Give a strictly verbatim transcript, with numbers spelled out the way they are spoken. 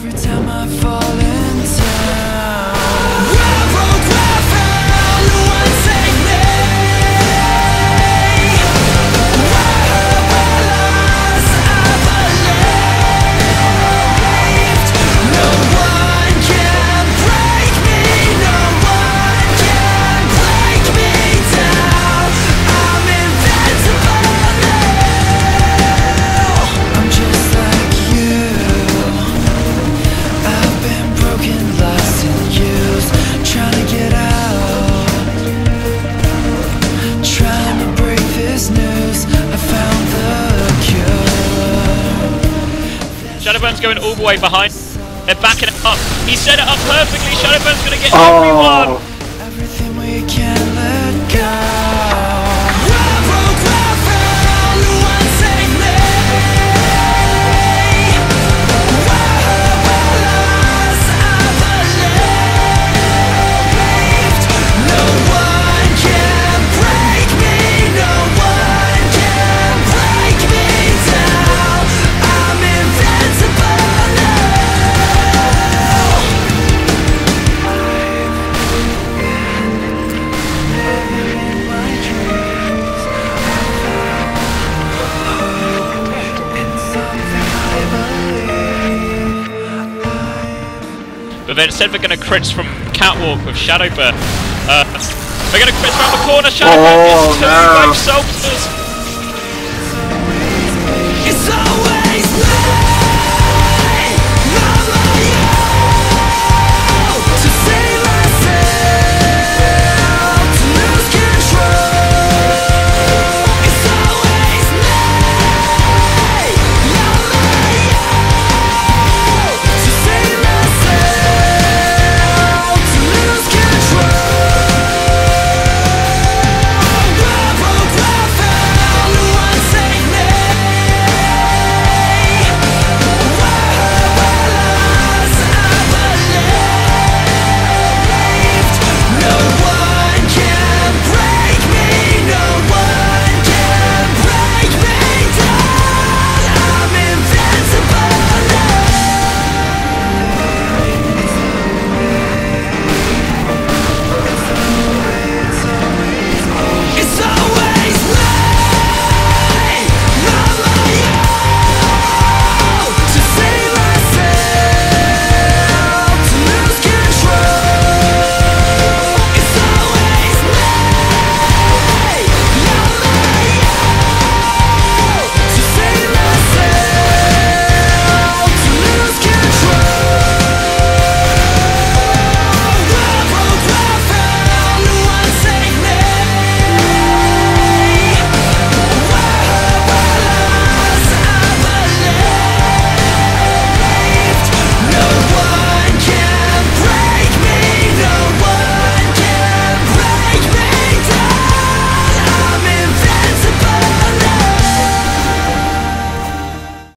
Every time I fall in town. Shadowburn's going all the way behind. They're backing it up. He set it up perfectly. Shadowburn's going to get Oh. everyone. Everything we can't let go. But then instead we're going to crits from Catwalk with Shadowburn. Uh, they're going to crits around the corner. Shadowburn Oh, gets two no. both soldiers.